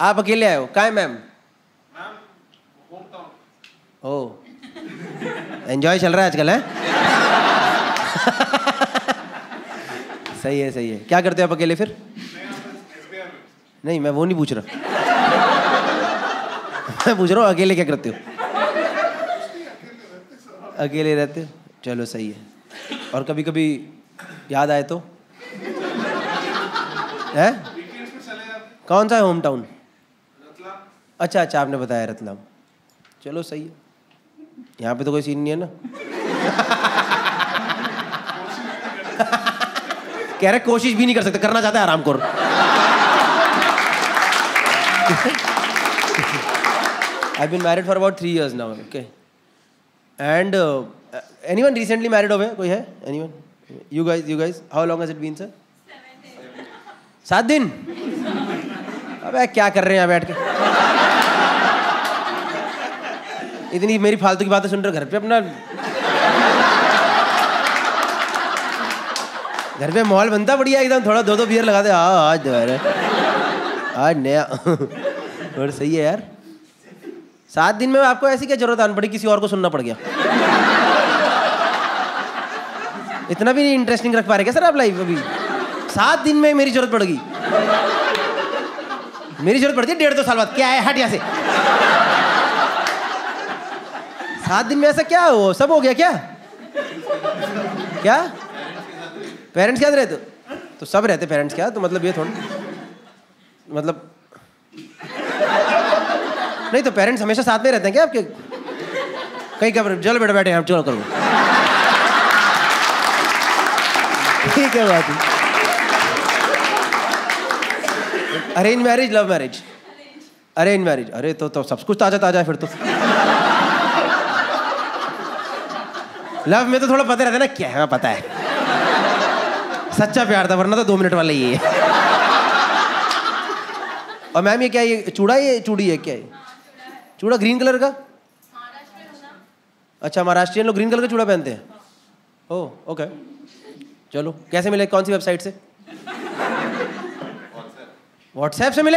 आप अकेले आए हो? कहाँ है मैम? ओह, एंजॉय चल रहा है आजकल, है? सही है सही है। क्या करते हो आप अकेले फिर? नहीं, मैं वो नहीं पूछ रहा। मैं पूछ रहा हूँ अकेले क्या करते हो? अकेले रहते हो, चलो सही है। और कभी कभी याद आए तो है? कौन सा है होम टाउन? अच्छा अच्छा, आपने बताया रतलाम। चलो सही है। यहाँ पे तो कोई सीन नहीं है ना? कह रहे कोशिश भी नहीं कर सकते, करना चाहते हैं आराम करो। I've been married for about 3 years now. Okay. And anyone recently married over here? कोई है? Anyone? You guys. How long has it been, sir? 7 दिन? अबे क्या कर रहे हैं यहाँ बैठ के? इतनी मेरी फालतू की बातें सुन रहे हो घर पे अपना? घर पे माहौल बनता बढ़िया एकदम, थोड़ा 2-2 बियर लगा दे। हाँ आज दोबारा, आज नया। और सही है यार। 7 दिन में आपको ऐसी क्या जरूरत आनी पड़ी, किसी और को सुनना पड़ गया? इतना भी इंटरेस्टिंग रख पा रहे क्या सर आप लाइफ अभी? 7 दिन में मेरी जरूरत पड़ गई। मेरी जरूरत पड़ती है 1.5-2 साल बाद। क्या है, हट यहाँ से। 7 दिन में ऐसा क्या हो, सब हो गया क्या? क्या पेरेंट्स के साथ रहते हो? तो सब रहते पेरेंट्स के साथ, तो मतलब ये थोड़ा, मतलब नहीं तो पेरेंट्स हमेशा साथ में रहते हैं क्या आपके? कहीं का चलो बेटा बैठे हैं, चलो करो। ठीक है बात है। Arrange marriage, love marriage? Arrange marriage. अरे तो सब कुछ ताजा ताजा है फिर तो। लव में तो थोड़ा पता रहता है ना क्या है, पता है सच्चा प्यार था, वरना तो 2 मिनट वाला ही है। और मैम ये क्या, ये चूड़ा, ये चूड़ी है क्या? ये चूड़ा ग्रीन कलर का? अच्छा, महाराष्ट्रियन लोग ग्रीन कलर का चूड़ा पहनते हैं। ओह ओके, चलो। कैसे मिले, कौन सी वेबसाइट से? व्हाट्सएप से मिले?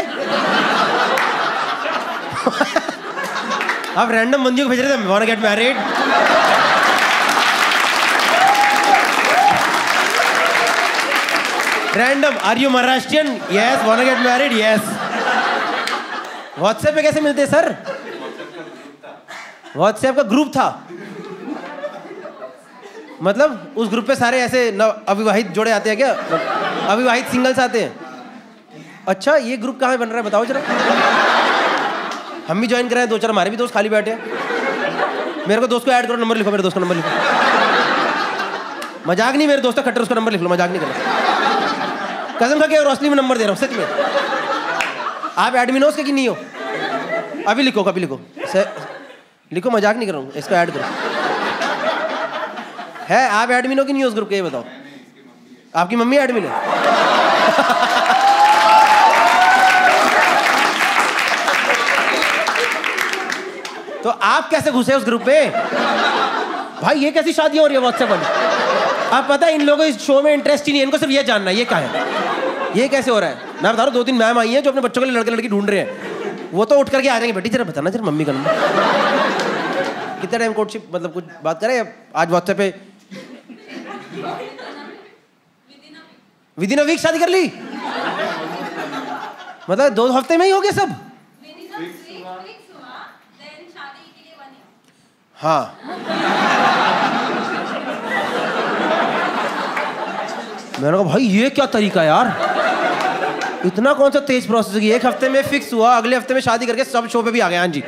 आप रैंडम बंदियों को भेज रहे थे, want to get married? Random, are you Maharashtrian? Yes. Want to get married? Yes. WhatsApp पे कैसे मिलते हैं सर? व्हाट्सएप का ग्रुप था, मतलब उस ग्रुप पे सारे ऐसे अविवाहित जोड़े आते हैं क्या? अविवाहित सिंगल्स आते हैं? अच्छा, ये ग्रुप कहाँ बन रहा है बताओ जरा। हम भी ज्वाइन कर रहे हैं, 2-4 हमारे भी दोस्त खाली बैठे हैं। मेरे को दोस्त को ऐड करो, नंबर लिखो, मेरे दोस्त का नंबर लिखो। मजाक नहीं, मेरे दोस्त का खट्टर, उसका नंबर लिख लो, मजाक नहीं करना। कसम खा के रोशनी में नंबर दे रहा हूँ, सच में। आप एडमिन हो उसके कि नहीं हो? अभी लिखो, कभी लिखो, लिखो, मजाक नहीं कर रहा हूँ। इसको ऐड करो। है आप एडमिन हो कि नहीं हो उस ग्रुप के, ये बताओ। आपकी मम्मी एडमिन है? तो आप कैसे घुसे उस ग्रुप पे? भाई ये कैसी शादी हो रही है व्हाट्सएप पर? आप पता है इन लोगों को इस शो में इंटरेस्ट ही नहीं है, इनको सिर्फ ये जानना है ये क्या है, ये कैसे हो रहा है। मैं बता रहा हूँ, 2-3 मैम आई हैं जो अपने बच्चों के लिए लड़के लड़की ढूंढ रहे हैं। वो तो उठ करके आ जाएंगे, बेटी जरा बताना जरा मम्मी का नंबर। कितना टाइम कोर्टशिप, मतलब कुछ बात करें आज व्हाट्सएप पे? विदिन अ वीक शादी कर ली? मतलब 2 हफ्ते में ही हो गया सब? हाँ। मैंने कहा भाई ये क्या तरीका यार, इतना कौन सा तेज प्रोसेस है? 1 हफ्ते में फिक्स हुआ, अगले हफ्ते में शादी करके सब शो पे भी आ गए। हाँ जी।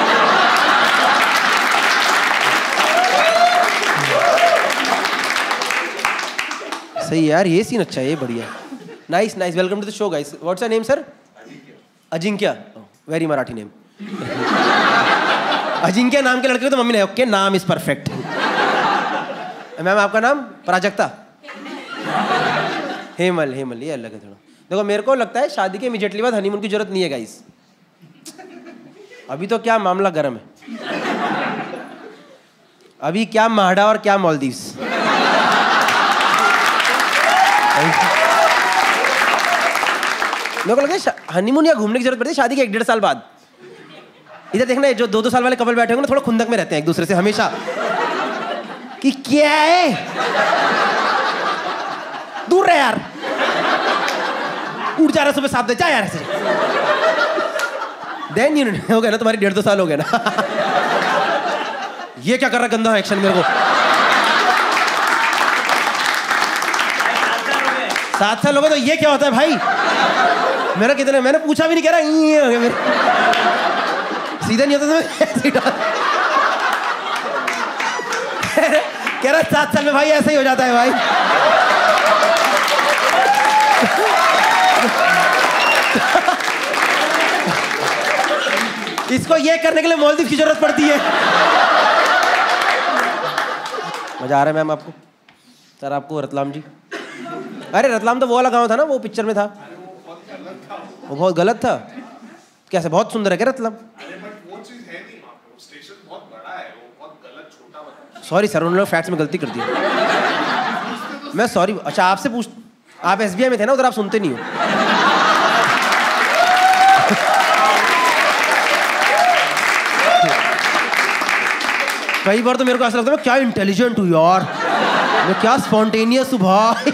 सही है यार, ये सीन अच्छा है, ये बढ़िया। Nice nice, welcome to the show guys. What's your name sir? Ajinkya. Very Marathi name. Ajinkya नाम के लड़के को तो मम्मी ने ओके, नाम इज परफेक्ट। मैम आपका नाम? प्राजक्ता। हेमल। हेमल ये अलग है थोड़ा। देखो मेरे को लगता है शादी के इमीडिएटली बाद हनीमून की जरूरत नहीं है गाइस। अभी तो क्या मामला गर्म है, अभी क्या माहड़ा और क्या मालदीव्स। मेरे को लगता है हनीमून या घूमने की जरूरत पड़ती है शादी के 1-1.5 साल बाद। इधर देखना, जो 2-2 साल वाले कपल बैठे होंगे ना, थोड़ा खुंदक में रहते हैं एक दूसरे से हमेशा कि क्या है, दूर रह यार, उठ जा रहा सुबह 7 बजे, जा यार ऐसे। देन यू हो गया ना, तुम्हारी 1.5-2 साल हो गया ना। ये क्या कर रहा गंदा एक्शन मेरे को। 7 साल हो गए तो ये क्या होता है भाई? मेरा कितने, मैंने पूछा भी नहीं, कह रहा ये हो गया मेरे। सीधा नहीं होता तो कह रहा 7 साल में भाई ऐसा ही हो जाता है भाई। इसको ये करने के लिए मालदीव की जरूरत पड़ती है। मजा आ रहा है मैम आपको? सर आपको रतलाम जी? अरे रतलाम तो वो वाला गांव था ना, वो पिक्चर में था। वो बहुत गलत था। कैसे? बहुत सुंदर है क्या रतलाम? सॉरी सर, उन्होंने फैक्ट्स में गलती कर दी। मैं सॉरी। अच्छा आपसे पूछ, आप SBI में थे ना, उधर आप सुनते नहीं हो। कई बार तो मेरे को ऐसा लगता है मैं क्या इंटेलिजेंट हूँ यार, मैं क्या स्पॉन्टेनियस हूँ भाई।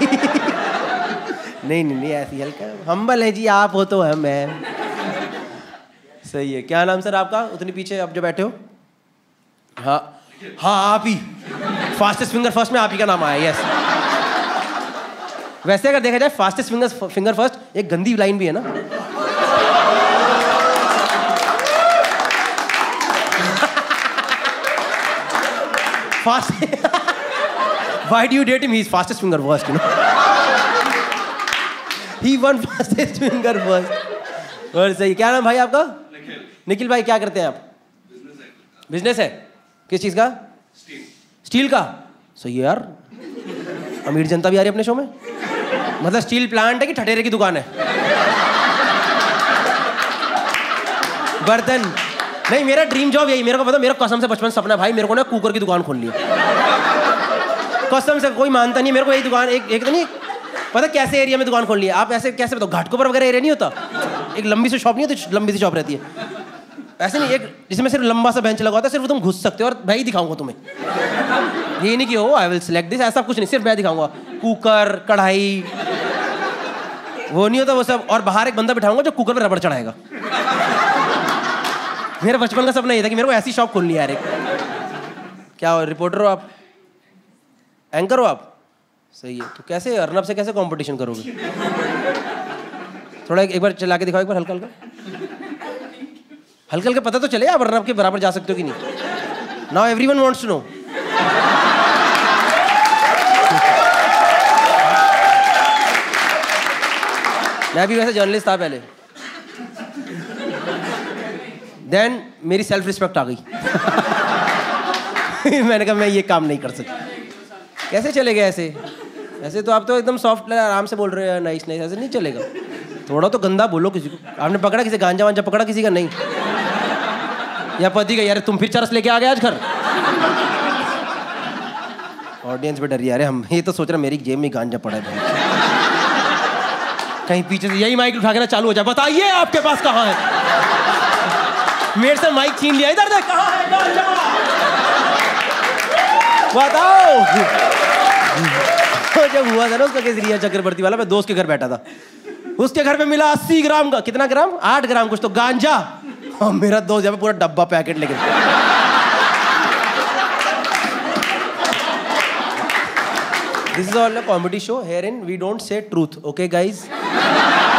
नहीं ऐसी हल्का हम्बल है जी, आप हो तो हम हैं। सही है। क्या नाम सर आपका? उतनी पीछे आप जो बैठे हो। हाँ आप ही फास्टेस्ट फिंगर फर्स्ट में आप ही का नाम आया। यस। वैसे अगर देखा जाए फास्टेस्ट फिंगर फर्स्ट एक गंदी लाइन भी है ना। Fast Why do you date him? He's fastest finger first, you know. He won fastest finger first. और सही। क्या नाम भाई आपका? निखिल भाई क्या करते हैं आप? बिजनेस है। किस चीज का? स्टील का। सही है यार, अमीर जनता भी आ रही है अपने शो में। मतलब स्टील प्लांट है कि ठटेरे की दुकान है? बर्तन नहीं, मेरा ड्रीम जॉब यही। मेरे को पता, मेरा कसम से बचपन सपना भाई, मेरे को ना कुकर की दुकान खोलनी है। कसम से, कोई मानता नहीं मेरे को। यही दुकान एक तो नहीं पता कैसे एरिया में दुकान खोलनी है। आप ऐसे कैसे बताओ, घाटकोपर वगैरह एरिया नहीं होता, एक लंबी सी शॉप नहीं होती, लंबी सी शॉप रहती है ऐसे नहीं, एक जिसमें सिर्फ लंबा सा बेंच लगा होता है, सिर्फ तुम घुस सकते हो और मैं ही दिखाऊंगा तुम्हें। ये नहीं कि हो आई विल सिलेक्ट दिस, ऐसा कुछ नहीं, सिर्फ मैं दिखाऊंगा। कुकर, कढ़ाई, वो नहीं होता वो सब। और बाहर एक बंदा बिठाऊंगा जो कुकर पे रबड़ चढ़ाएगा। मेरा बचपन का सपना ये था कि मेरे को ऐसी शॉप खोलनी है यार एक। क्या हो, रिपोर्टर हो आप? एंकर हो आप? सही है। तो कैसे अर्नब से कैसे कंपटीशन करोगे? थोड़ा एक बार चला के दिखाओ, एक बार हल्का हल्का पता तो चले आप अर्नब के बराबर जा सकते हो कि नहीं। Now everyone wants to know. मैं भी वैसे जर्नलिस्ट था पहले, देन मेरी सेल्फ रिस्पेक्ट आ गई। मैंने कहा मैं ये काम नहीं कर सकता। कैसे चलेगा ऐसे? ऐसे तो आप तो एकदम सॉफ्ट आराम से बोल रहे हो, नाइस नाइस, ऐसे नहीं चलेगा। थोड़ा तो गंदा बोलो किसी को। आपने पकड़ा किसी गांजा वांजा पकड़ा किसी का? नहीं। या पति का? यार तुम फिर चरस लेके आ गए आज घर। ऑडियंस भी डर रही है। अरे हम ये तो सोच रहे मेरी जेब में गांजा पड़ा है, कहीं पीछे से यही माइक उठा के ना चालू हो जाए, बताइए आपके पास कहाँ है। मेरे से माइक छीन लिया, इधर देख कहाँ है गांजा, बताओ। जब हुआ था ना उसका केस रिया चक्रवर्ती वाला, मैं दोस्त के घर बैठा था, उसके घर में मिला 80 ग्राम का, कितना ग्राम? 8 ग्राम कुछ तो गांजा। और मेरा दोस्त जब पूरा डब्बा पैकेट लेके। This is all a comedy show. Herein we don't say truth, okay guys?